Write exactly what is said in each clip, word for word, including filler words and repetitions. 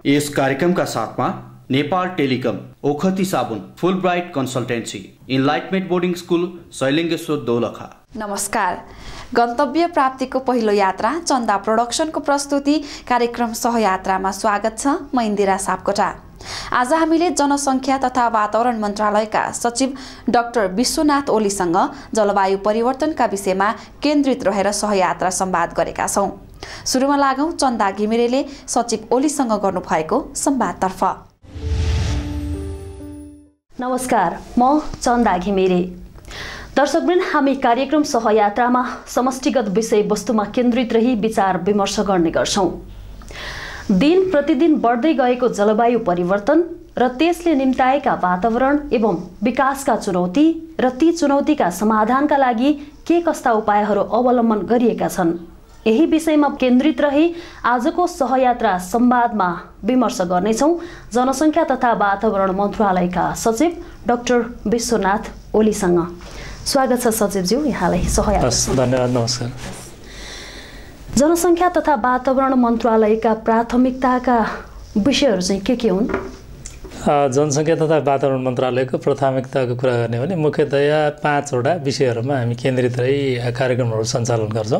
यस कार्यक्रमका साथमा नेपाल टेलिकम, ओखती साबुन, full bright consultancy, enlightenment boarding school, Shailungeshwar Dolakha. नमस्कार। गन्तव्य प्राप्तिको पहिलो यात्रा चन्दा प्रोडक्सनको प्रस्तुति कार्यक्रम सहयात्रामा स्वागत छ। म इन्दिरा सापकोटा। आज हामीले जनसङ्ख्या तथा वातावरण मन्त्रालयका सचिव डाक्टर विश्वनाथ ओलीसँग जलवायु परिवर्तनका विषयमा केन्द्रित रहेर सहयात्रा संवाद गरेका छौं। सुरुमा लागौं चन्दा घिमिरेले सचिव ओलीसँग गर्नुभएको संवादतर्फ। नमस्कार, म चन्दा घिमिरे। दर्शकवृन्द, हामी कार्यक्रम सहयात्रामा समष्टिगत विषयवस्तुमा केन्द्रित रही विचार विमर्श गर्ने गर्छौं। दिन प्रतिदिन बढ्दै गएको जलवायु परिवर्तन र त्यसले निम्ताएका वातावरण एवं विकासका चुनौती र ती चुनौतीका समाधानका लागि के कस्ता उपायहरू अवलम्बन गरिएका छन्, यही विषयमा केन्द्रित रही आजको सहयात्रा संवादमा विमर्श गर्नेछौँ जनसङ्ख्या तथा वातावरण मन्त्रालयका सचिव डाक्टर विश्वनाथ ओलीसँग। स्वागत छ सचिवज्यू, यहाँलाई सहयात्रा। धन्यवाद। नमस्कार। जनसङ्ख्या तथा वातावरण मन्त्रालयका प्राथमिकताका विषयहरू चाहिँ के के हुन्? जनसङ्ख्या तथा वातावरण मन्त्रालयको प्राथमिकताको कुरा गर्ने भने मुख्यतया पाँचवटा विषयहरूमा हामी केन्द्रित रही कार्यक्रमहरू सञ्चालन गर्छौँ।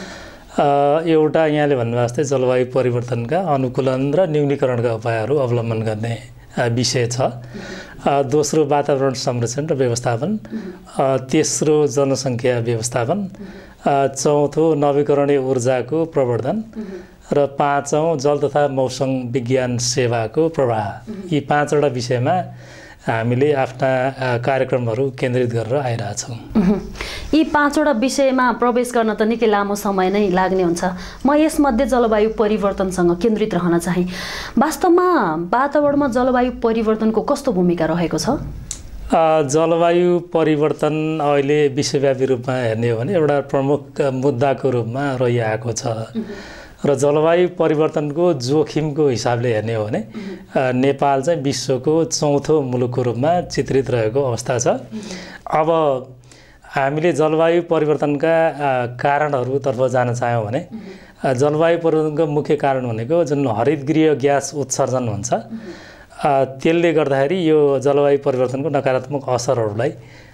एउटा यहाँले भन्नुभएको जस्तै जलवायु परिवर्तनका अनुकूलन र न्यूनीकरणका उपायहरू अवलम्बन गर्ने विषय छ। दोस्रो वातावरण संरक्षण र व्यवस्थापन, तेस्रो जनसङ्ख्या व्यवस्थापन, चौथो नवीकरणीय ऊर्जाको प्रवर्धन र पाँचौँ जल तथा मौसम विज्ञान सेवाको प्रवाह। यी पाँचवटा विषयमा हामीले आफ्ना कार्यक्रमहरू केन्द्रित गरेर आइरहेछौँ। यी पाँचवटा विषयमा प्रवेश गर्न त निकै लामो समय नै लाग्ने हुन्छ। म यसमध्ये जलवायु परिवर्तनसँग केन्द्रित रहन चाहे। वास्तवमा वातावरणमा जलवायु परिवर्तनको कस्तो भूमिका रहेको छ? जलवायु परिवर्तन अहिले विश्वव्यापी रूपमा हेर्ने हो भने एउटा प्रमुख मुद्दाको रूपमा रहिआएको छ र जलवायु परिवर्तनको जोखिमको हिसाबले हेर्ने हो भने नेपाल चाहिँ विश्वको चौथो मुलुकको रूपमा चित्रित रहेको अवस्था छ। अब हामीले जलवायु परिवर्तनका कारणहरूतर्फ जान चाह्यौँ भने जलवायु परिवर्तनको मुख्य कारण भनेको जुन हरितगृह ग्यास उत्सर्जन हुन्छ, त्यसले गर्दाखेरि यो जलवायु परिवर्तनको नकारात्मक असरहरूलाई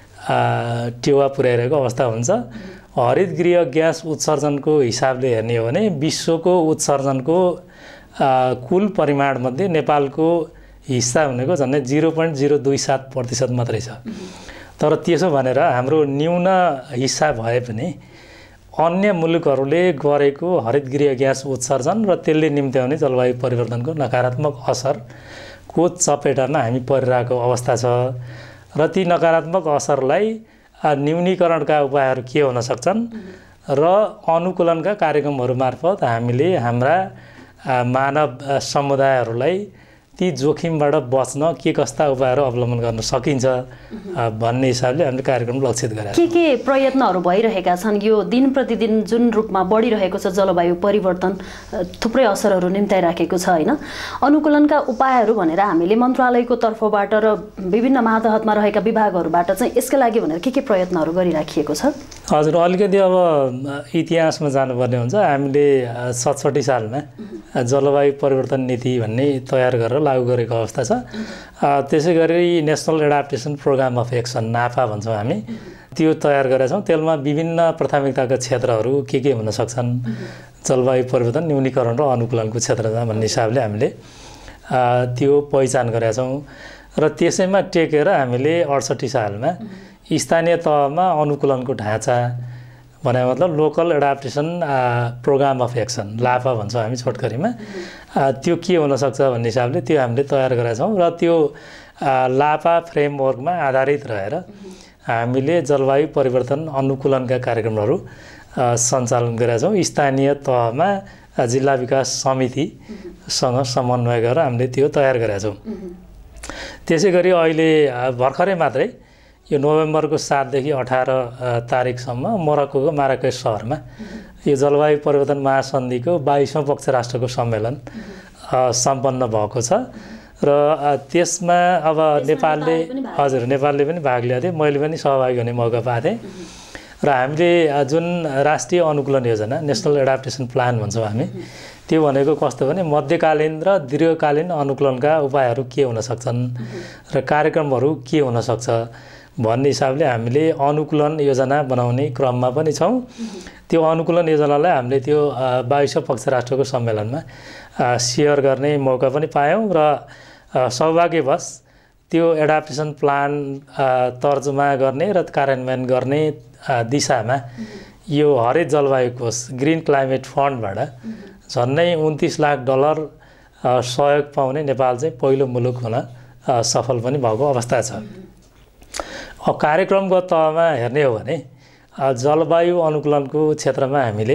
टेवा पुर्याइरहेको अवस्था हुन्छ। हरितगृह ग्यास उत्सर्जनको हिसाबले हेर्ने हो भने विश्वको उत्सर्जनको कुल परिमाणमध्ये नेपालको हिस्सा भनेको झन्डै जिरो पोइन्ट जिरो दुई सात प्रतिशत मात्रै छ। तर त्यसो भनेर हाम्रो न्यून हिस्सा भए पनि अन्य मुलुकहरूले गरेको हरितगृह ग्यास उत्सर्जन र त्यसले निम्त्याउने जलवायु परिवर्तनको नकारात्मक असरको चपेटामा हामी परिरहेको अवस्था छ र ती नकारात्मक असरलाई न्यूनीकरणका उपायहरू के हुन सक्छन् र अनुकूलनका कार्यक्रमहरू मार्फत हामीले हाम्रा मानव समुदायहरूलाई ती जोखिमबाट बच्न के कस्ता उपायहरू अवलम्बन गर्न सकिन्छ भन्ने हिसाबले हामीले कार्यक्रम लक्षित गरेका छौँ। के के प्रयत्नहरू भइरहेका छन्? यो दिन प्रतिदिन जुन रूपमा बढिरहेको छ जलवायु परिवर्तन, थुप्रै असरहरू निम्ताइराखेको छ होइन? अनुकूलनका उपायहरू भनेर हामीले मन्त्रालयको तर्फबाट र विभिन्न मातहतमा रहेका विभागहरूबाट चाहिँ यसका लागि भनेर के के प्रयत्नहरू गरिराखिएको छ? हजुर, अलिकति अब इतिहासमा जानुपर्ने हुन्छ। हामीले सतसट्ठी सालमा जलवायु परिवर्तन नीति भन्ने तयार गरेर लागू गरेको अवस्था छ। त्यसै गरी national adaptation program of action नाफा भन्छौँ हामी, त्यो तयार गरेका छौँ। त्यसमा विभिन्न प्राथमिकताका क्षेत्रहरू के के हुन सक्छन् जलवायु परिवर्तन न्यूनीकरण र अनुकूलनको क्षेत्रमा भन्ने हिसाबले हामीले त्यो पहिचान गरेका छौँ र त्यसैमा टेकेर हामीले अडसट्ठी सालमा स्थानीय तहमा अनुकूलनको ढाँचा भने मतलब local adaptation program of action लाफा भन्छौँ हामी छोटकरीमा, त्यो के हुनसक्छ भन्ने हिसाबले त्यो हामीले तयार गरेका छौँ र त्यो लाफा फ्रेमवर्कमा आधारित रहेर हामीले जलवायु परिवर्तन अनुकूलनका कार्यक्रमहरू सञ्चालन गरेका छौँ। स्थानीय तहमा जिल्ला विकास समितिसँग समन्वय गरेर हामीले त्यो तयार गरेका छौँ। त्यसै गरी अहिले भर्खरै मात्रै यो नोभेम्बरको सातदेखि अठार तारिकसम्म मोरक्कोको माराकेस सहरमा यो जलवायु परिवर्तन महासन्धिको बाइसौँ पक्ष राष्ट्रको सम्मेलन सम्पन्न भएको छ र त्यसमा अब नेपालले हजुर नेपालले पनि भाग लिएको थियो, मैले पनि सहभागी हुने मौका पाएको थिएँ र हामीले जुन राष्ट्रिय अनुकूलन योजना नेसनल एडाप्टेसन प्लान भन्छौँ हामी, त्यो भनेको कस्तो भने मध्यकालीन र दीर्घकालीन अनुकूलनका उपायहरू के हुन सक्छन् र कार्यक्रमहरू के हुन सक्छ भन्ने हिसाबले हामीले अनुकूलन योजना बनाउने क्रममा पनि छौँ। त्यो अनुकूलन योजनालाई हामीले त्यो बाइस पक्ष राष्ट्रको सम्मेलनमा सेयर गर्ने मौका पनि पायौँ र सौभाग्यवश त्यो एडाप्टेसन प्लान तर्जुमा गर्ने र कार्यान्वयन गर्ने दिशामा यो हरित जलवायु कोष ग्रिन क्लाइमेट फन्डबाट झन्डै उन्तिस लाख डलर सहयोग पाउने नेपाल चाहिँ पहिलो मुलुक हुन सफल पनि भएको अवस्था छ। अब कार्यक्रमगत तहमा हेर्ने हो भने जलवायु अनुकूलनको क्षेत्रमा हामीले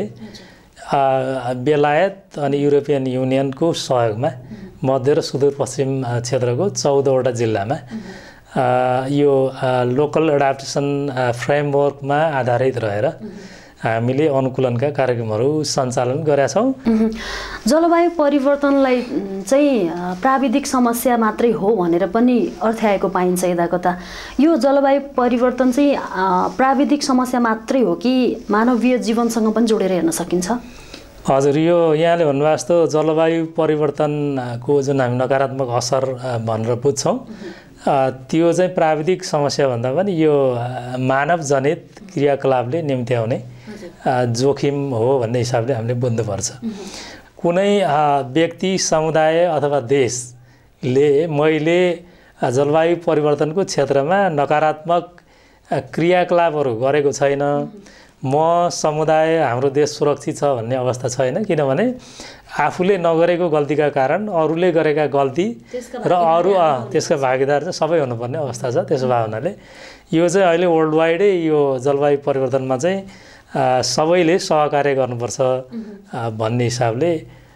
बेलायत अनि युरोपियन युनियनको सहयोगमा मध्य र सुदूरपश्चिम क्षेत्रको चौधवटा जिल्लामा यो लोकल एडाप्टेसन फ्रेमवर्कमा आधारित रहेर हामीले अनुकूलनका कार्यक्रमहरू सञ्चालन गरेका छौँ। जलवायु परिवर्तनलाई चाहिँ प्राविधिक समस्या मात्रै हो भनेर पनि अर्थ्याएको पाइन्छ यता कता। यो जलवायु परिवर्तन चाहिँ प्राविधिक समस्या मात्रै हो कि मानवीय जीवनसँग पनि जोडेर हेर्न सकिन्छ? हजुर, यो यहाँले भन्नुभएको जस्तो जलवायु परिवर्तनको जुन हामी नकारात्मक असर भनेर बुझ्छौँ त्यो चाहिँ प्राविधिक समस्या भन्दा पनि यो मानवजनित क्रियाकलापले निम्त्याउने जोखिम हो भन्ने हिसाबले हामीले बुझ्नुपर्छ। कुनै व्यक्ति समुदाय अथवा देशले मैले जलवायु परिवर्तनको क्षेत्रमा नकारात्मक क्रियाकलापहरू गरेको छैन, म समुदाय हाम्रो देश सुरक्षित छ भन्ने अवस्था छैन। किनभने आफूले नगरेको गल्तीका कारण अरूले गरेका गल्ती र अरू त्यसका भागीदार चाहिँ सबै हुनुपर्ने अवस्था छ। त्यसो भए हुनाले यो चाहिँ अहिले वर्ल्ड वाइडै यो जलवायु परिवर्तनमा चाहिँ सबैले सहकार्य गर्नुपर्छ भन्ने हिसाबले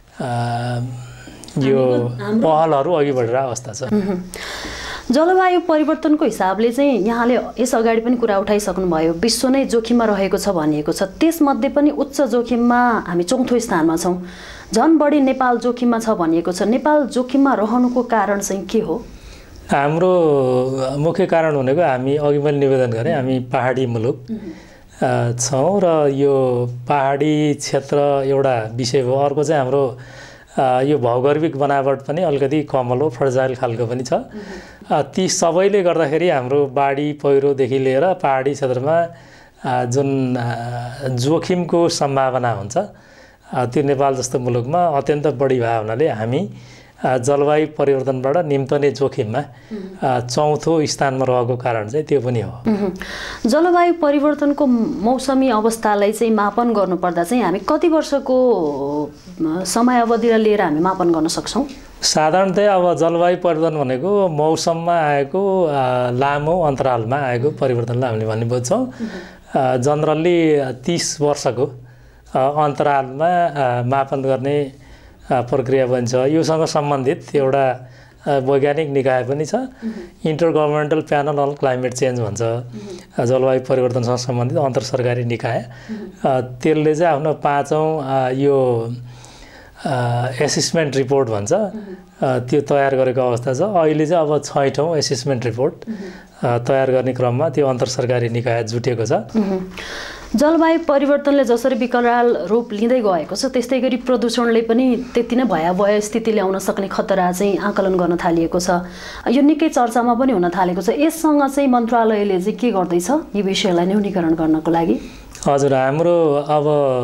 यो पहलहरू अघि बढिरहेको अवस्था छ। जलवायु परिवर्तनको हिसाबले चाहिँ यहाँले यस अगाडि पनि कुरा उठाइसक्नुभयो, विश्व नै जोखिममा रहेको छ भनिएको छ। त्यसमध्ये पनि उच्च जोखिममा हामी चौथो स्थानमा छौँ। झन् बढी नेपाल जोखिममा छ भनिएको छ। नेपाल जोखिममा रहनुको कारण चाहिँ के हो? हाम्रो मुख्य कारण भनेको हामी अघि मैले निवेदन गरेँ, हामी पहाडी मुलुक छौँ र यो पहाडी क्षेत्र एउटा विषय हो। अर्को चाहिँ हाम्रो यो भौगोलिक बनावट पनि अलिकति कमलो फ्रजाइल खालको पनि छ। ती सबैले गर्दाखेरि हाम्रो बाढी पहिरोदेखि लिएर पहाडी क्षेत्रमा जुन जोखिमको सम्भावना हुन्छ त्यो नेपाल जस्तो मुलुकमा अत्यन्त बढी भए हुनाले हामी जलवायु परिवर्तनबाट निम्तने जोखिममा चौथो स्थानमा रहेको कारण चाहिँ त्यो पनि हो। जलवायु परिवर्तनको मौसमी अवस्थालाई चाहिँ मापन गर्नुपर्दा चाहिँ हामी कति वर्षको समयावधिलाई लिएर हामी मापन गर्न सक्छौँ? साधारणतया अब जलवायु परिवर्तन भनेको मौसममा आएको लामो अन्तरालमा आएको परिवर्तनलाई हामीले भन्ने बुझ्छौँ। जनरली तीस वर्षको अन्तरालमा मापन गर्ने प्रक्रिया बन्छ। योसँग सम्बन्धित एउटा वैज्ञानिक निकाय पनि छ, inter governmental panel on climate change भन्छ। जलवायु परिवर्तनसँग सम्बन्धित अन्तर सरकारी निकाय, त्यसले चाहिँ आफ्नो पाँचौँ यो एसेसमेन्ट रिपोर्ट भन्छ त्यो तयार गरेको अवस्था छ। अहिले चाहिँ अब छैठौँ एसेसमेन्ट रिपोर्ट तयार गर्ने क्रममा त्यो अन्तर सरकारी निकाय जुटेको छ। जलवायु परिवर्तनले जसरी विकराल रूप लिँदै गएको छ त्यस्तै गरी प्रदूषणले पनि त्यति नै भयावह स्थिति ल्याउन सक्ने खतरा चाहिँ आकलन गर्न थालिएको छ। यो निकै चर्चामा पनि हुन थालेको छ। यससँग चाहिँ मन्त्रालयले चाहिँ के गर्दैछ यी विषयलाई न्यूनीकरण गर्नको लागि? हजुर, हाम्रो अब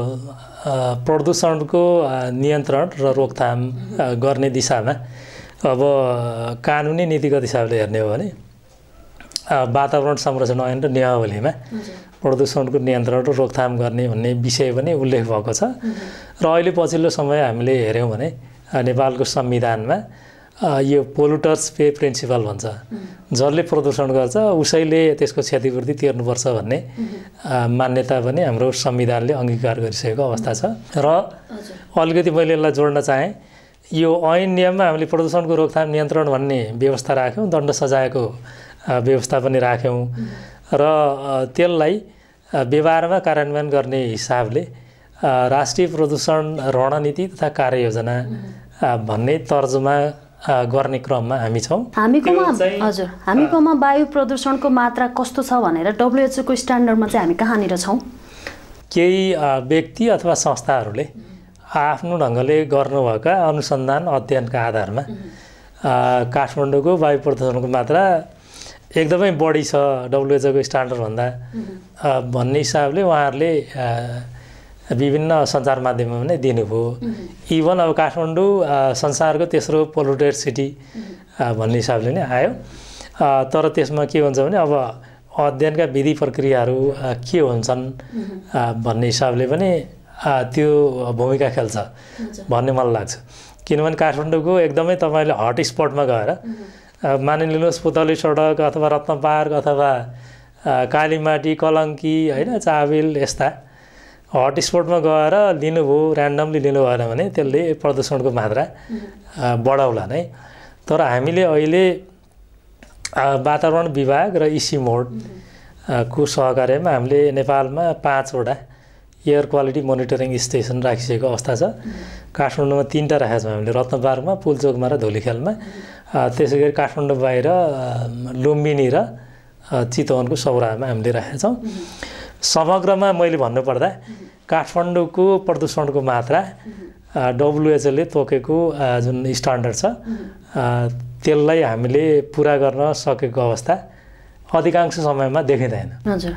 प्रदूषणको नियन्त्रण र रोकथाम गर्ने दिशामा अब कानुनी नीतिगत हिसाबले हेर्ने हो भने वातावरण संरक्षण ऐन र नियमावलीमा प्रदूषणको नियन्त्रण र रोकथाम गर्ने भन्ने विषय पनि उल्लेख भएको छ। र अहिले पछिल्लो समय हामीले हेऱ्यौँ भने नेपालको संविधानमा यो पोल्युटर्स पे प्रिन्सिपल भन्छ, जसले प्रदूषण गर्छ उसैले त्यसको क्षतिपूर्ति तिर्नुपर्छ भन्ने मान्यता पनि हाम्रो संविधानले अङ्गीकार गरिसकेको अवस्था छ। र अलिकति मैले यसलाई जोड्न चाहेँ, यो ऐन नियममा हामीले प्रदूषणको रोकथाम नियन्त्रण भन्ने व्यवस्था राख्यौँ, दण्ड सजायको व्यवस्था पनि राख्यौँ र त्यसलाई व्यवहारमा कार्यान्वयन गर्ने हिसाबले राष्ट्रिय प्रदूषण रणनीति तथा कार्ययोजना भन्ने तर्जुमा गर्ने क्रममा हामी छौँ। हामीकोमा हजुर हामीकोमा वायु प्रदूषणको मात्रा कस्तो छ भनेर डब्ल्युएचओ को स्ट्यान्डर्डमा चाहिँ हामी कहाँनिर छौँ? केही व्यक्ति अथवा संस्थाहरूले आफ्नो ढङ्गले गर्नुभएका अनुसन्धान अध्ययनका आधारमा काठमाडौँको वायु प्रदूषणको मात्रा एकदमै बढी छ डब्लुएचओको स्ट्यान्डर्डभन्दा भन्ने हिसाबले उहाँहरूले विभिन्न सञ्चार माध्यममा पनि दिनुभयो। इभन अब काठमाडौँ संसारको तेस्रो पोल्युटेड सिटी भन्ने हिसाबले नै आयो। तर त्यसमा के हुन्छ भने अब अध्ययनका विधि प्रक्रियाहरू के हुन्छन् भन्ने हिसाबले पनि त्यो भूमिका खेल्छ भन्ने मलाई लाग्छ। किनभने काठमाडौँको एकदमै तपाईँले हट स्पटमा गएर मानिलिनुहोस् पुतली सडक अथवा रत्न पार्क अथवा कालीमाटी कलङ्की होइन चाबिल यस्ता हट स्पटमा गएर लिनुभयो ऱ्यान्डमली लिनु भएन भने त्यसले प्रदूषणको मात्रा बढाउला नै। तर हामीले अहिले वातावरण विभाग र इसी मोड को सहकार्यमा हामीले नेपालमा पाँचवटा एयर क्वालिटी मोनिटरिङ स्टेसन राखिसकेको अवस्था छ। काठमाडौँमा तिनवटा राखेका छौँ हामीले, रत्न पार्कमा, पुलचोकमा र धुलीखेलमा। त्यसै गरी काठमाडौँ बाहिर लुम्बिनी र चितवनको सौराहामा हामीले राखेका छौँ। समग्रमा मैले भन्नुपर्दा काठमाडौँको प्रदूषणको मात्रा डब्लुएचओले तोकेको जुन स्ट्यान्डर्ड छ त्यसलाई हामीले पुरा गर्न सकेको अवस्था अधिकांश समयमा देखिँदैन। हजुर,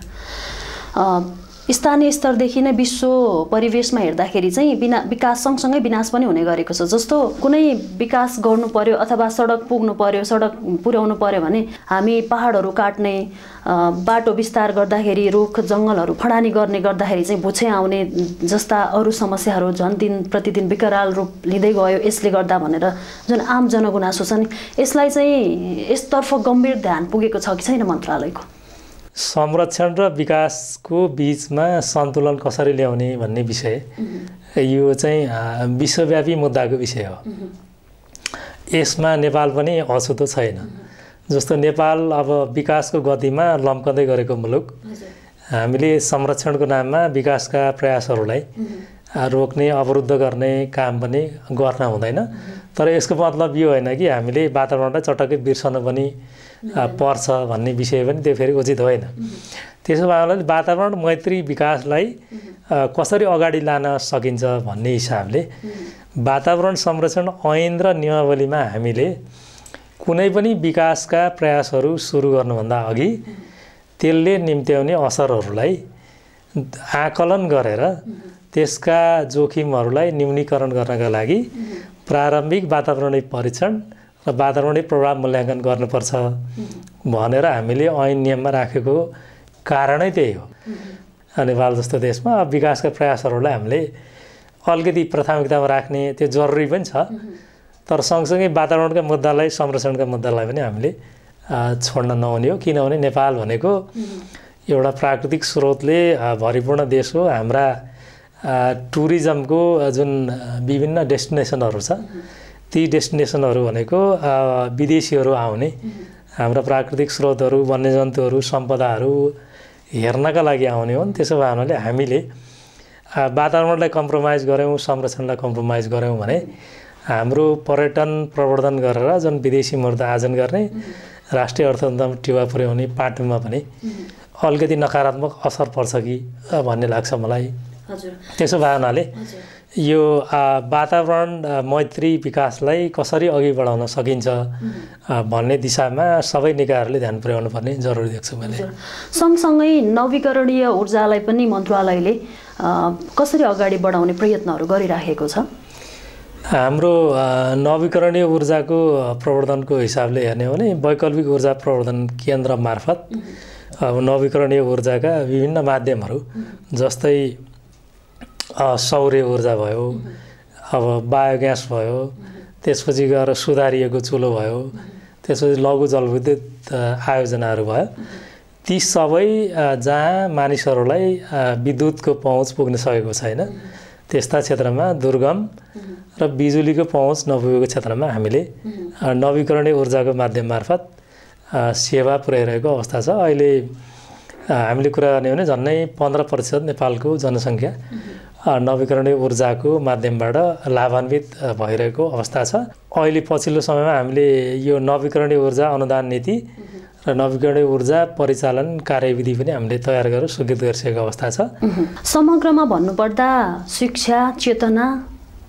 स्थानीय स्तरदेखि नै विश्व परिवेशमा हेर्दाखेरि चाहिँ बिना विकास सँगसँगै विनाश पनि हुने गरेको छ। जस्तो कुनै विकास गर्नु पर्यो अथवा सडक पुग्नु पर्यो, सडक पुर्याउनु पर्यो भने हामी पहाडहरू काट्ने, बाटो विस्तार गर्दाखेरि रुख जङ्गलहरू फडानी गर्ने गर्दाखेरि चाहिँ भुछे आउने जस्ता अरू समस्याहरू झन् दिन प्रतिदिन विकराल रूप लिँदै गयो यसले गर्दा भनेर जुन आम जनगुनासो छ नि, यसलाई चाहिँ यसतर्फ गम्भीर ध्यान पुगेको छ कि छैन मन्त्रालयको? संरक्षण र विकासको बिचमा सन्तुलन कसरी ल्याउने भन्ने विषय यो चाहिँ विश्वव्यापी मुद्दाको विषय हो। यसमा नेपाल पनि अछुतो छैन। जस्तो नेपाल अब विकासको गतिमा लम्कँदै गरेको मुलुक, हामीले संरक्षणको नाममा विकासका प्रयासहरूलाई रोक्ने अवरुद्ध गर्ने काम पनि गर्न हुँदैन। तर यसको मतलब यो होइन कि हामीले वातावरणलाई चटक्कै बिर्सनु पनि पर्छ भन्ने विषय पनि त्यो फेरि उचित होइन। त्यसो भए वातावरण मैत्री विकासलाई कसरी अगाडि लान सकिन्छ भन्ने हिसाबले वातावरण संरक्षण ऐन र नियमावलीमा हामीले कुनै पनि विकासका प्रयासहरू सुरु गर्नुभन्दा अघि त्यसले निम्त्याउने असरहरूलाई आकलन गरेर त्यसका जोखिमहरूलाई न्यूनीकरण गर्नका लागि प्रारम्भिक वातावरणीय परीक्षण र वातावरणीय प्रभाव मूल्याङ्कन गर्नुपर्छ भनेर हामीले ऐन नियममा राखेको कारणै त्यही हो। नेपाल जस्तो देशमा विकासका प्रयासहरूलाई हामीले अलिकति प्राथमिकतामा राख्ने त्यो जरुरी पनि छ। तर सँगसँगै वातावरणका मुद्दालाई संरक्षणका मुद्दालाई पनि हामीले छोड्न नहुने हो। किनभने नेपाल भनेको एउटा प्राकृतिक स्रोतले भरिपूर्ण देश हो। हाम्रा टुरिज्मको जुन विभिन्न डेस्टिनेसनहरू छ ती डेस्टिनेसनहरू भनेको विदेशीहरू आउने, हाम्रा प्राकृतिक स्रोतहरू, वन्यजन्तुहरू, सम्पदाहरू हेर्नका लागि आउने हुन्। त्यसो भए हुनाले हामीले वातावरणलाई कम्प्रोमाइज गऱ्यौँ, संरक्षणलाई कम्प्रोमाइज गऱ्यौँ भने हाम्रो पर्यटन प्रवर्धन गरेर जुन विदेशी मुद्दा आर्जन गर्ने, राष्ट्रिय अर्थतन्त्रमा टेवा पुर्याउने पाटोमा पनि अलिकति नकारात्मक असर पर्छ कि भन्ने लाग्छ मलाई। त्यसो भए हुनाले यो वातावरण मैत्री विकासलाई कसरी अघि बढाउन सकिन्छ भन्ने दिशामा सबै निकायहरूले ध्यान पुर्याउनु पर्ने जरुरी देख्छु मैले। सँगसँगै नवीकरणीय ऊर्जालाई पनि मन्त्रालयले कसरी अगाडि बढाउने प्रयत्नहरू गरिराखेको छ? हाम्रो नवीकरणीय ऊर्जाको प्रवर्धनको हिसाबले हेर्ने हो भने वैकल्पिक ऊर्जा प्रवर्धन केन्द्र मार्फत अब नवीकरणीय ऊर्जाका विभिन्न माध्यमहरू जस्तै सौर्य ऊर्जा भयो, अब बायोग्यास भयो, त्यसपछि गएर सुधारिएको चुलो भयो, त्यसपछि लघु जलविद्युत आयोजनाहरू भयो। ती सबै जहाँ मानिसहरूलाई विद्युतको पहुँच पुग्न सकेको छैन त्यस्ता क्षेत्रमा दुर्गम र बिजुलीको पहुँच नपुगेको क्षेत्रमा हामीले नवीकरणीय ऊर्जाको माध्यम मार्फत सेवा पुर्याइरहेको अवस्था छ। अहिले हामीले कुरा गर्ने हो भने झन्डै पन्ध्र प्रतिशत नेपालको जनसङ्ख्या नवीकरणीय ऊर्जाको माध्यमबाट लाभान्वित भइरहेको अवस्था छ। अहिले पछिल्लो समयमा हामीले यो नवीकरणीय ऊर्जा अनुदान नीति र नवीकरणीय ऊर्जा परिचालन कार्यविधि पनि हामीले तयार गरेर स्वीकृत गरिसकेको अवस्था छ। समग्रमा भन्नुपर्दा शिक्षा, चेतना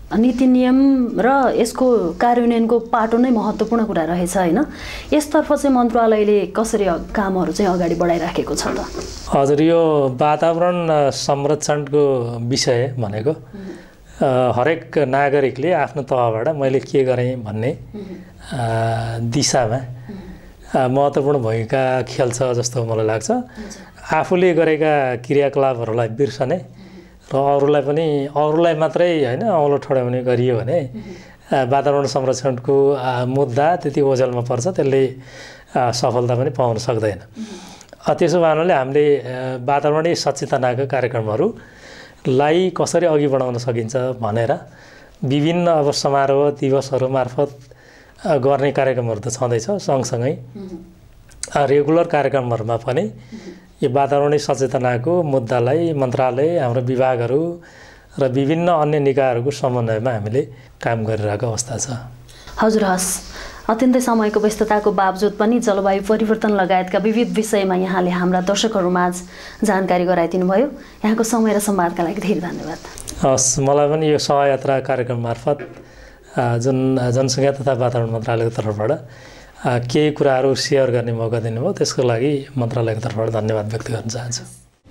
नीति नियम र यसको कार्यान्वयनको पाटो नै महत्त्वपूर्ण कुरा रहेछ हैन। यसतर्फ चाहिँ मन्त्रालयले कसरी कामहरू चाहिँ अगाडि बढाइराखेको छ त? हजुर, यो वातावरण संरक्षणको विषय भनेको हरेक नागरिकले आफ्नो तहबाट मैले के गरेँ भन्ने दिशामा महत्त्वपूर्ण भूमिका खेल्छ जस्तो मलाई लाग्छ। आफूले गरेका क्रियाकलापहरूलाई बिर्सने र अरूलाई पनि अरूलाई मात्रै होइन औलो ठड्याउने गरियो भने वातावरण संरक्षणको मुद्दा त्यति ओझेलमा पर्छ, त्यसले सफलता पनि पाउन सक्दैन। त्यसो भएनाले हामीले वातावरणीय सचेतनाका कार्यक्रमहरूलाई कसरी अघि बढाउन सकिन्छ भनेर विभिन्न अब समारोह दिवसहरू मार्फत गर्ने कार्यक्रमहरू त छँदैछ। सँगसँगै रेगुलर कार्यक्रमहरूमा पनि यो वातावरणीय सचेतनाको मुद्दालाई मन्त्रालय, हाम्रो विभागहरू र विभिन्न अन्य निकायहरूको समन्वयमा हामीले काम गरिरहेको अवस्था छ। हजुर, हस्। अत्यन्तै समयको व्यस्तताको बावजुद पनि जलवायु परिवर्तन लगायतका विविध विषयमा यहाँले हाम्रा दर्शकहरूमाझ जानकारी गराइदिनु भयो। यहाँको समय र संवादका लागि धेरै धन्यवाद। हस्, मलाई पनि यो सहयात्रा कार्यक्रम मार्फत जुन जनसङ्ख्या तथा वातावरण मन्त्रालयको तर्फबाट केही कुराहरू सेयर गर्ने मौका दिनुभयो, त्यसको लागि मन्त्रालयको तर्फबाट धन्यवाद व्यक्त गर्न चाहन्छु।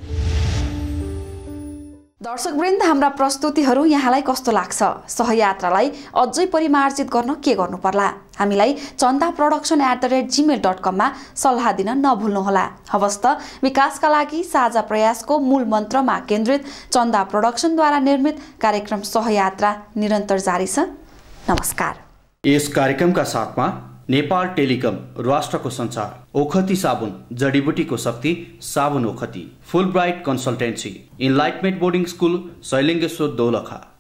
दर्शकवृन्द, हाम्रा प्रस्तुतिहरू यहाँलाई कस्तो लाग्छ? सहयात्रालाई अझै परिमार्जित गर्न के गर्नु पर्ला? हामीलाई Chanda production at the rate gmail dot कममा सल्लाह दिन नभुल्नुहोला। हवस् त, विकासका लागि साझा प्रयासको मूल मन्त्रमा केन्द्रित चन्दा प्रोडक्सनद्वारा निर्मित कार्यक्रम सहयात्रा निरन्तर जारी छ। नमस्कार। यस कार्यक्रमका साथमा नेपाल टेलिकम, राष्ट्रको संचार, ओखती साबुन, जडीबुटीको शक्ति, साबुन ओखती, full bright consultancy, enlightenment boarding school, Shailungeshwar Dolakha.